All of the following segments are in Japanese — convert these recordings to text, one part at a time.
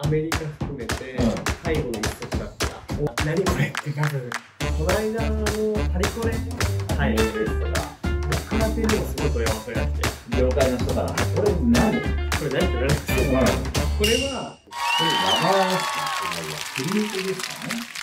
メリカ含めて最後の一足だった。何これって多分この間のパリコレはいですとか僕ら手にもすごい問い合わせが来て、 業界の人からこれ何？ これ何ってなるんですよ。これはラバーですか？プリントですか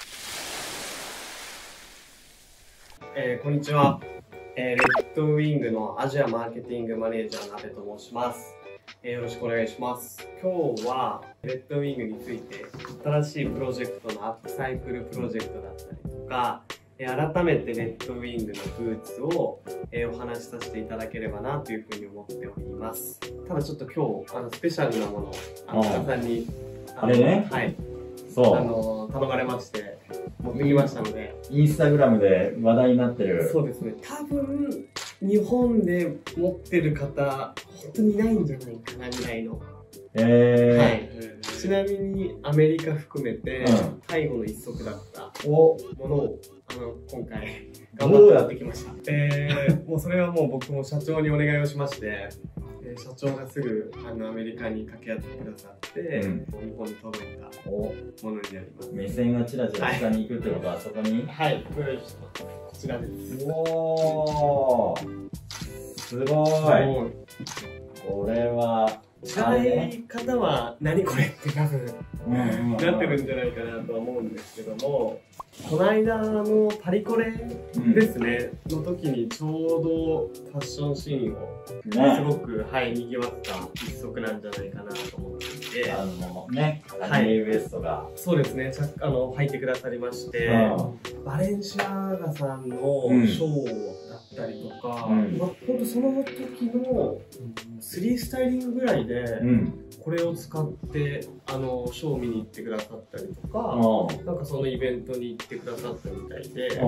ね。 こんにちは。レッドウィングのアジアマーケティングマネージャーの阿部と申します。よろしくお願いします。今日はレッドウィングについて新しいプロジェクトのアップサイクルプロジェクトだったりとか、改めてレッドウィングのブーツをお話しさせていただければなというふうに思っております。ただちょっと今日スペシャルなものを皆さんにあれね、 はい、 そう頼まれまして持ってきましたので、 インスタグラムで話題になってる。 そうですね、多分日本で持ってる方本当にいないんじゃないかなぐらいの、はい、ちなみにアメリカ含めて最後の一足だったものを今回頑張ってやってきました。もうそれはもう僕も社長にお願いをしまして、社長がすぐアメリカに掛け合ってくださって、日本に届いたものになります。 目線がチラチラ下に行くってことは、そこに、 はい、こちらです。 おー、すごい。これは知らない方は何これって多分なってるんじゃないかなとは思うんですけども、この間のパリコレですね、の時にちょうどファッションシーンをすごく、賑わった一足なんじゃないかなと思っていて、 カニエ・ウエストがそうですね、履いてくださりまして、バレンシアガさんのショーだったりとか、本当その時の3スタイリングぐらいで、これを使ってショーを見に行ってくださったりとか、なんかそのイベントに行ってくださったみたいで、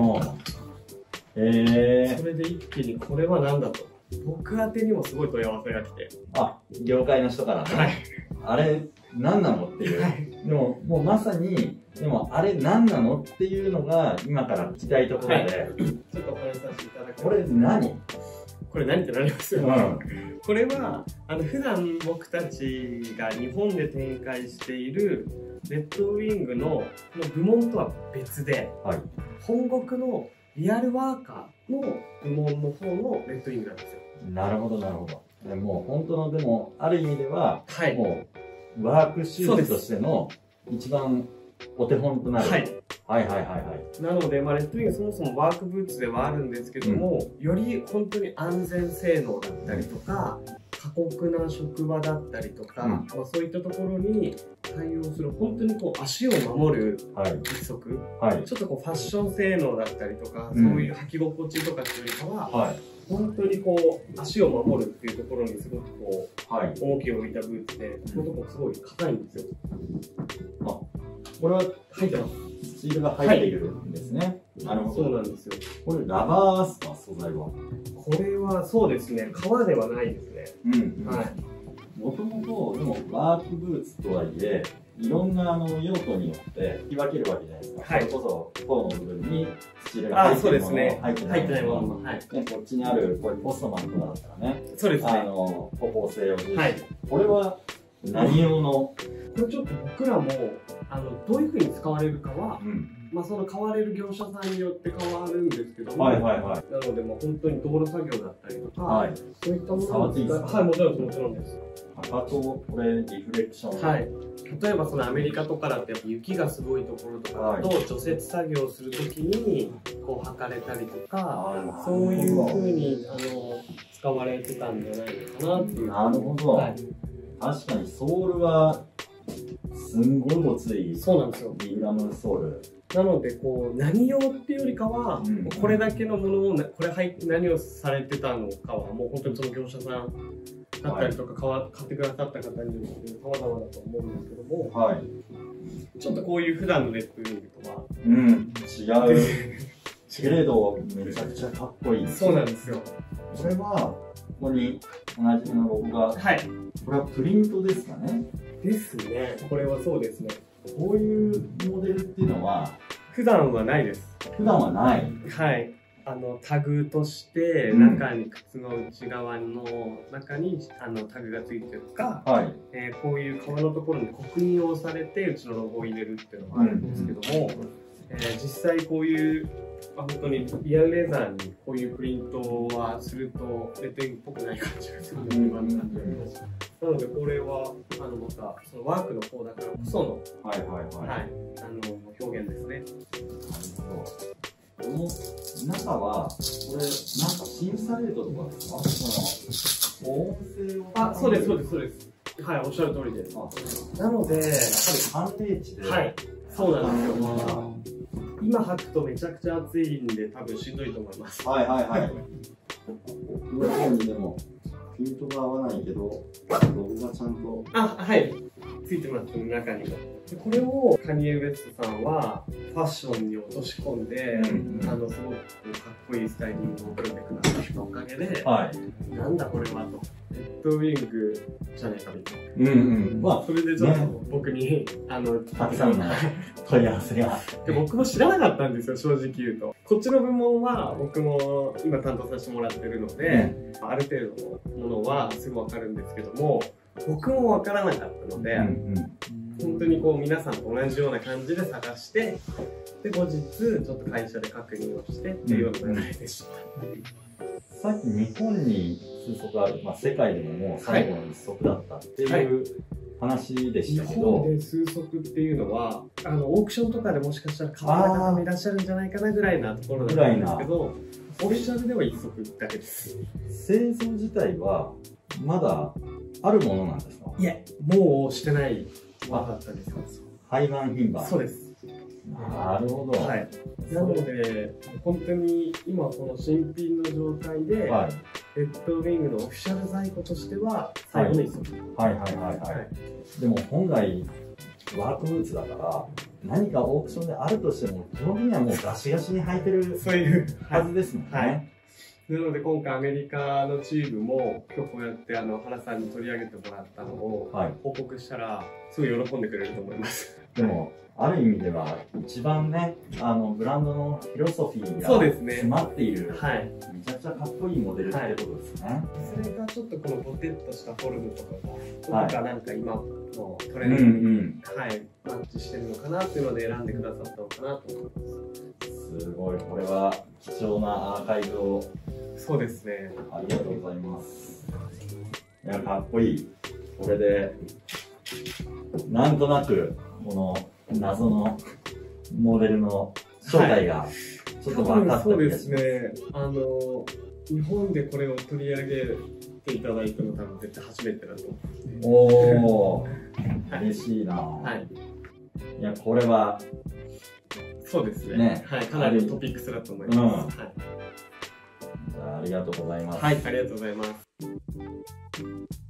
それで一気にこれは何だと僕宛てにもすごい問い合わせが来て、 業界の人からね、あれ何なのっていう、でももうまさにでもあれ何なのっていうのが今から聞きたいところで、 ちょっとお話しさせていただきます。 これ何？ これ何ってなりますよね。これは普段僕たちが日本で展開しているレッドウィングの部門とは別で、本国のリアルワーカーの部門の方のレッドウィングなんですよ。なるほどなるほど。 もう本当のでもある意味では、もうワークシューズとしての一番お手本となる。なので、レッドウィングそもそもワークブーツではあるんですけども、より本当に安全性能だったりとか、過酷な職場だったりとか、そういったところに対応する本当に足を守る一足、ちょっとファッション性能だったりとか、そういう履き心地とかっていうよりかは、本当に足を守るっていうところにすごく重きを置いたブーツで、このところすごい硬いんですよ。これは入ってます。スチールが入っているんですね。なるほど。 そうなんですよ。 これラバーですか、素材は？ これはそうですね、革ではないですね。 もともとでもワークブーツとはいえ、いろんな用途によって引き分けるわけじゃないですか。それこそ甲の部分にスチールが入ってるもの、入ってないもの、こっちにあるこういうポストマンとかだったらね、そうですね。歩行性を重視。これは何用の？これちょっと僕らもどういうふうに使われるかは、その買われる業者さんによって変わるんですけども、なので本当に道路作業だったりとか、そういったものを使う。もちろんです。 かかとこれリフレクション。 例えばアメリカとかだと雪がすごいところとかだと除雪作業をするときに履かれたりとか、そういうふうに使われてたんじゃないのかなっていう。 なるほど。確かにソールはすんごいごつい。 そうなんですよ。 ビブラムソール。 なので何用っていうよりかは、これだけのものを何をされてたのかはもう本当にその業者さんだったりとか買ってくださった方によって様々だと思うんですけども、ちょっとこういう普段のレッドウィングとは違うけれどめちゃくちゃかっこいい。 そうなんですよ。 これはここにおなじみのロゴが、これはプリントですかね？ ですね。これはそうですね。 こういうモデルっていうのは普段はないです。 普段はない。 タグとして中に靴の内側の中にタグがついてるか、こういう革のところに刻印をされてうちのロゴを入れるっていうのもあるんですけども、実際こういう本当にリアルレザーにこういうプリントはするとレッドインクっぽくない感じがするので、なのでこれはまたそのワークの方だからこその表現ですね。 この中は、これ、なんか審査レートとかですか？音声を。 そうです、そうです、そうです。はい、おっしゃる通りです。なので、やっぱり寒冷地で。 はい、そうなんですよ。今履くとめちゃくちゃ暑いんで、多分しんどいと思います。 はいはいはい。僕の方にでも、ピントが合わないけど、ロゴがちゃんと。 はい。ついてます、中にも。これをカニエ・ウェストさんはファッションに落とし込んで、すごくかっこいいスタイリングを組んでくださったおかげで、なんだこれはと。レッドウィングじゃないかみたいな。それでちょっと僕に、 たくさんの問い合わせが。 で、僕も知らなかったんですよ、正直言うと。こっちの部門は僕も今担当させてもらってるので、ある程度のものはすぐわかるんですけども、僕もわからなかったので、本当にこう皆さんと同じような感じで探して、で、後日ちょっと会社で確認をしてっていうような流れでした。 さっき日本に数足ある、世界でももう最後の一足だったっていう話でしたけど、 日本で数足っていうのはオークションとかでもしかしたら買われた方もいらっしゃるんじゃないかなぐらいなところなんですけど、オフィシャルでは一足だけです。 製造自体はまだあるものなんですか？ いや、もうしてないわかったです。 廃盤品番。 そうです。 なるほど。 はい。なので、本当に今この新品の状態で、レッドウィングのオフィシャル在庫としては最後の一足。 でも本来ワークブーツだから何かオークションであるとしても基本的にはもうガシガシに履いてるそういうはずですもんね。 なので今回アメリカのチームも今日こうやって原さんに取り上げてもらったのを報告したらすごい喜んでくれると思います。 でもある意味では一番ねブランドのフィロソフィーが詰まっている、めちゃくちゃかっこいいモデルってことですね。 それがちょっとこのボテッとしたフォルムとかがなんか今のトレンドにマッチしてるのかなっていうので選んでくださったのかなと思います。 すごい、これは貴重なアーカイブを。 そうですね。 ありがとうございます。いや、かっこいい。これで、なんとなく、この謎のモデルの正体がちょっと分かったそうですね。日本でこれを取り上げていただいたの多分絶対初めてだと思う。 おー、嬉しいな。いや、これは、 そうですね。かなりのトピックスだと思います。じゃあ、ありがとうございます。 ありがとうございます。